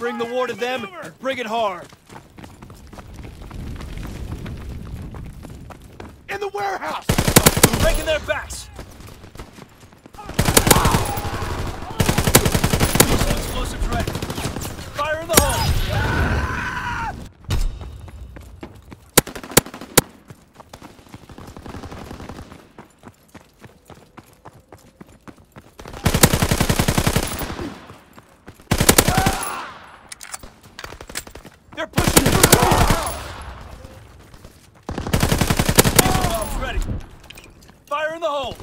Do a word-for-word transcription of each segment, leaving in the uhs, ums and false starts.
Bring the war to them and bring it hard. In the warehouse! Breaking their backs! Using explosives ready. Fire in the hole! They're pushing through! Diesel bombs ready. Fire in the hole!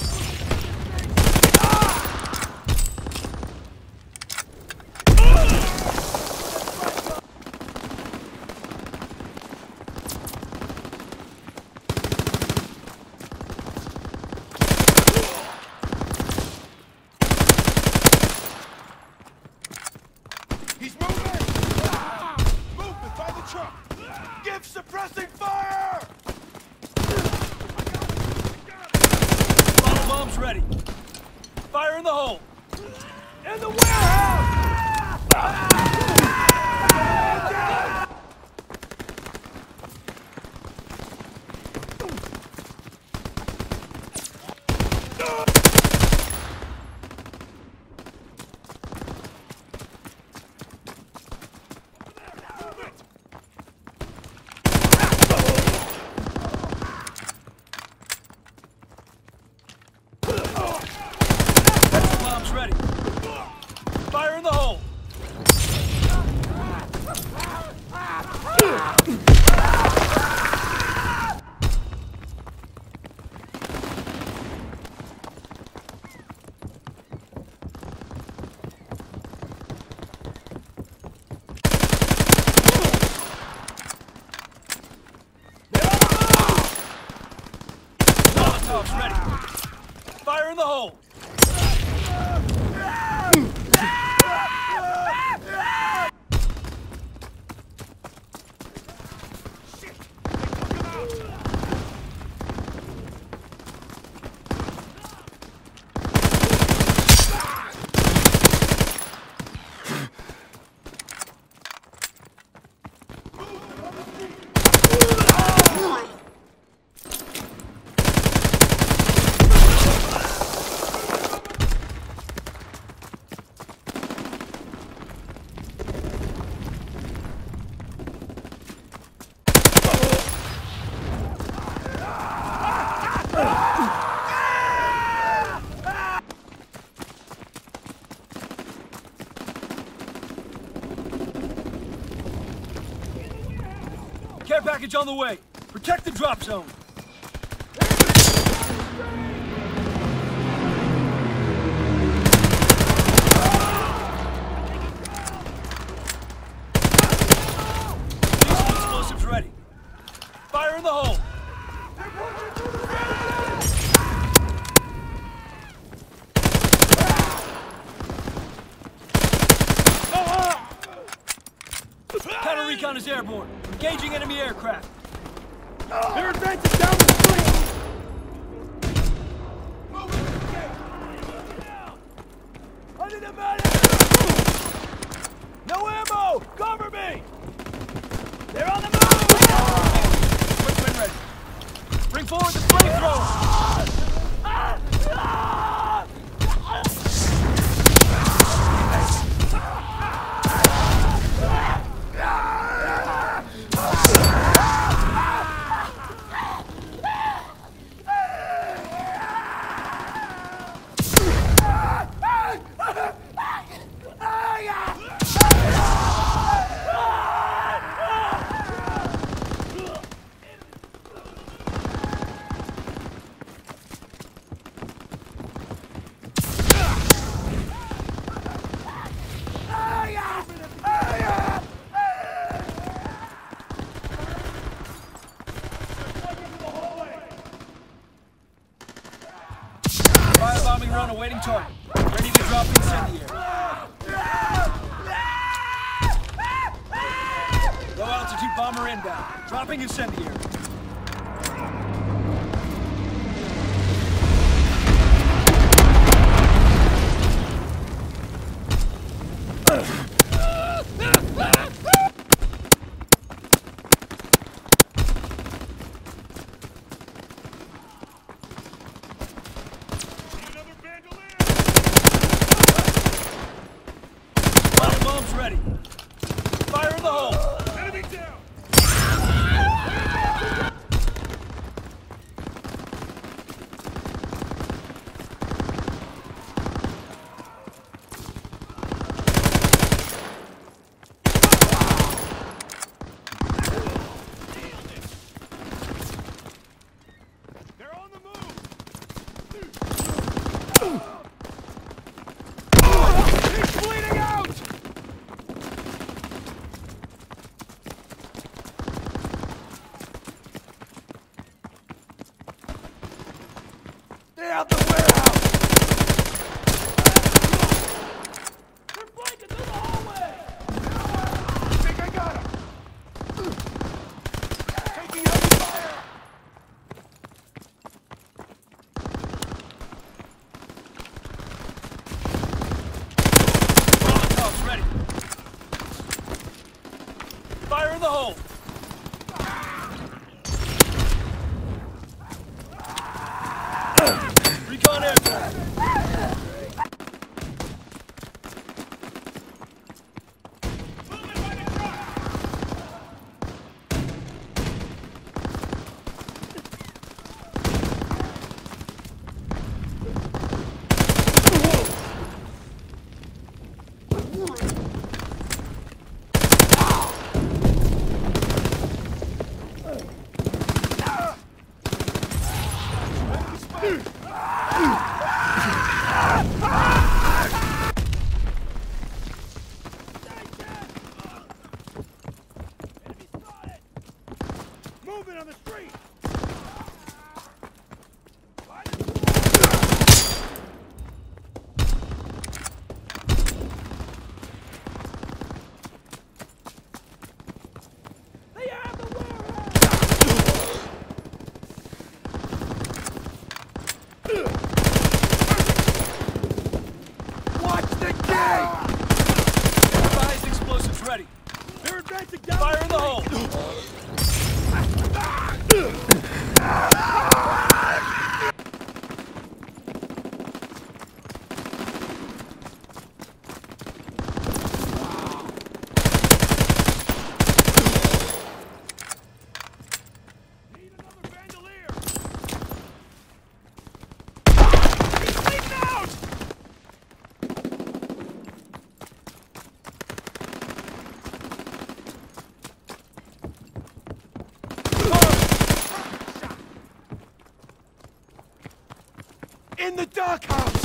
He's moving! Movement by the truck! Give suppressing fire! Bottle bombs ready. Fire in the hole! In the warehouse! Bombs ready. Fire in the hole! Molotovs ready. Fire in the hole! Care package on the way. Protect the drop zone. Diesel explosives ready. Fire in the hole. Counter recon is airborne. Engaging enemy aircraft. They're advancing down the street! Under the medic! No ammo! Cover me! They're on the move! Quick win ready. Bring forward the flamethrower! Firebombing run awaiting target. Ready to drop incendiary. Low altitude bomber inbound. Dropping incendiary. ready. Fire in the hole. Enemy down! They're on the move! He's bleeding out! They're out the warehouse! They're flanking through the hallway! I think I got him! Taking heavy fire! Molotov's ready. Fire in the hole. Recon aircraft. Moving on the street! They have the warehouse! Watch the gate! Advised explosives ready. They're advancing down Fire in the hole. Need another bandolier! He's bleeding out! In the doghouse!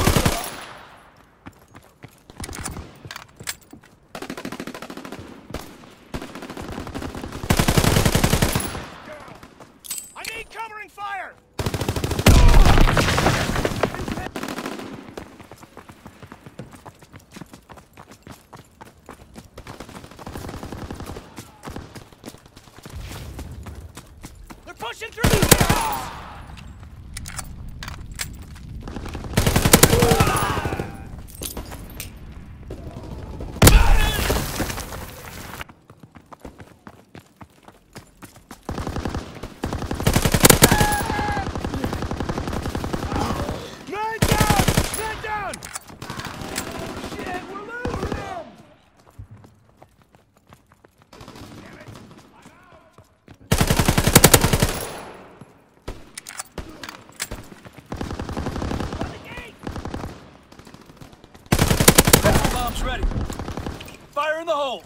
I need covering fire! They're pushing through the warehouse! Man down! Man down! Shit, we're losing him! Damn it! I'm out! On the gate! Bombs ready. Fire in the hole.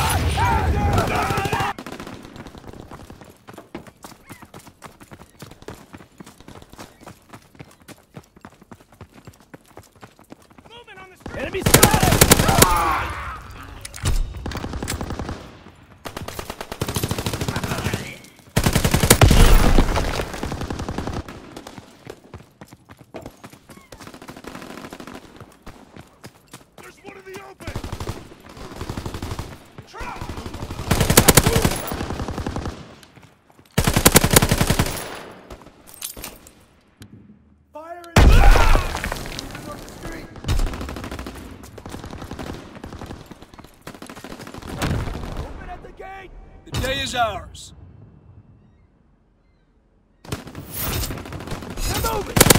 Moving on the street! Enemy spotted! There's one in the open! Truck! Fire in the on the street! Open at the gate! The day is ours. They're moving!